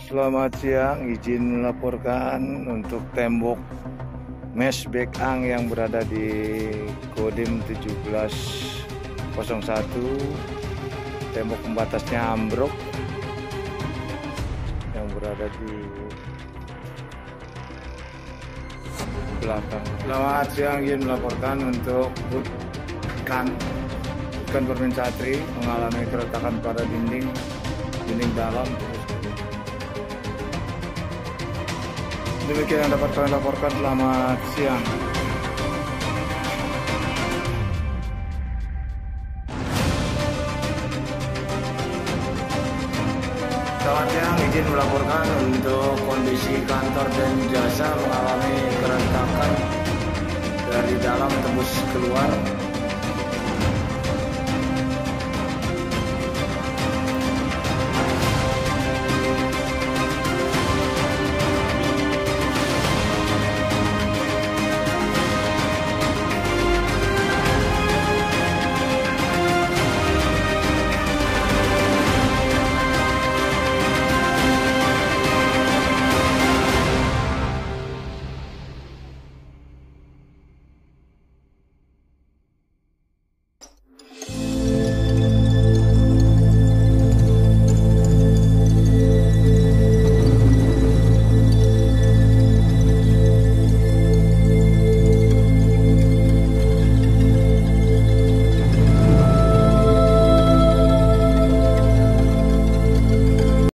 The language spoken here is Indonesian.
Selamat siang, izin melaporkan untuk tembok mes Bekang yang berada di Kodim 1701. Tembok pembatasnya ambruk yang berada di belakang. Selamat siang, izin melaporkan untuk ikan Permensatri mengalami keretakan pada dinding dalam. Demikian yang dapat kami laporkan. Selamat siang. Selamat siang, izin melaporkan untuk kondisi kantor dan jasa mengalami keretakan dari dalam tembus keluar.